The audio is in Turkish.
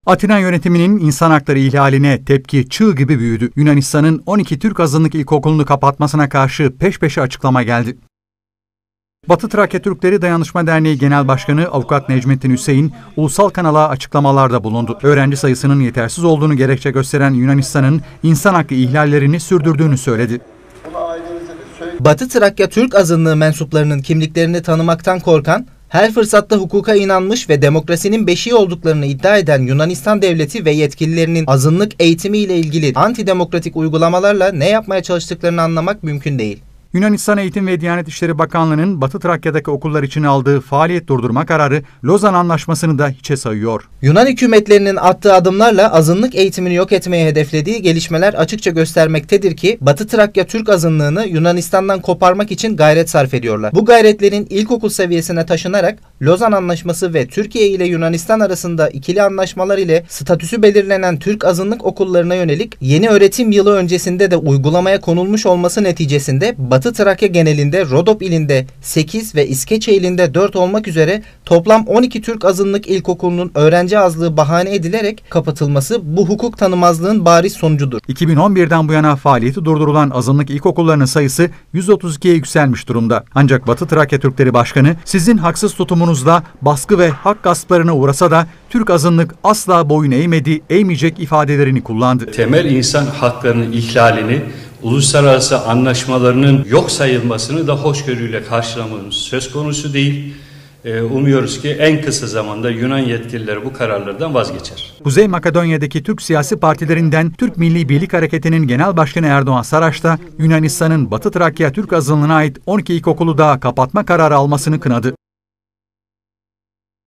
Atina yönetiminin insan hakları ihlaline tepki çığ gibi büyüdü. Yunanistan'ın 12 Türk azınlık ilkokulunu kapatmasına karşı peş peşe açıklama geldi. Batı Trakya Türkleri Dayanışma Derneği Genel Başkanı Avukat Necmettin Hüseyin, ulusal kanala açıklamalarda bulundu. Öğrenci sayısının yetersiz olduğunu gerekçe gösteren Yunanistan'ın insan hakkı ihlallerini sürdürdüğünü söyledi. Batı Trakya Türk azınlığı mensuplarının kimliklerini tanımaktan korkan, her fırsatta hukuka inanmış ve demokrasinin beşiği olduklarını iddia eden Yunanistan devleti ve yetkililerinin azınlık eğitimi ile ilgili antidemokratik uygulamalarla ne yapmaya çalıştıklarını anlamak mümkün değil. Yunanistan Eğitim ve Diyanet İşleri Bakanlığı'nın Batı Trakya'daki okullar için aldığı faaliyet durdurma kararı Lozan Anlaşması'nı da hiçe sayıyor. Yunan hükümetlerinin attığı adımlarla azınlık eğitimini yok etmeye hedeflediği gelişmeler açıkça göstermektedir ki Batı Trakya Türk azınlığını Yunanistan'dan koparmak için gayret sarf ediyorlar. Bu gayretlerin ilkokul seviyesine taşınarak Lozan Anlaşması ve Türkiye ile Yunanistan arasında ikili anlaşmalar ile statüsü belirlenen Türk azınlık okullarına yönelik yeni öğretim yılı öncesinde de uygulamaya konulmuş olması neticesinde Batı Trakya genelinde Rodop ilinde 8 ve İskeçe ilinde 4 olmak üzere toplam 12 Türk azınlık ilkokulunun öğrenci azlığı bahane edilerek kapatılması bu hukuk tanımazlığın bariz sonucudur. 2011'den bu yana faaliyeti durdurulan azınlık ilkokullarının sayısı 132'ye yükselmiş durumda. Ancak Batı Trakya Türkleri Başkanı sizin haksız tutumunuzda baskı ve hak gasplarına uğrasa da Türk azınlık asla boyun eğmedi, eğmeyecek ifadelerini kullandı. Temel insan haklarının ihlalini, uluslararası anlaşmalarının yok sayılmasını da hoşgörüyle karşılamamız söz konusu değil. Umuyoruz ki en kısa zamanda Yunan yetkililer bu kararlardan vazgeçer. Kuzey Makedonya'daki Türk siyasi partilerinden Türk Milli Birlik Hareketi'nin Genel Başkanı Erdoğan Saraç da Yunanistan'ın Batı Trakya Türk azınlığına ait 12 ilkokulu daha kapatma kararı almasını kınadı.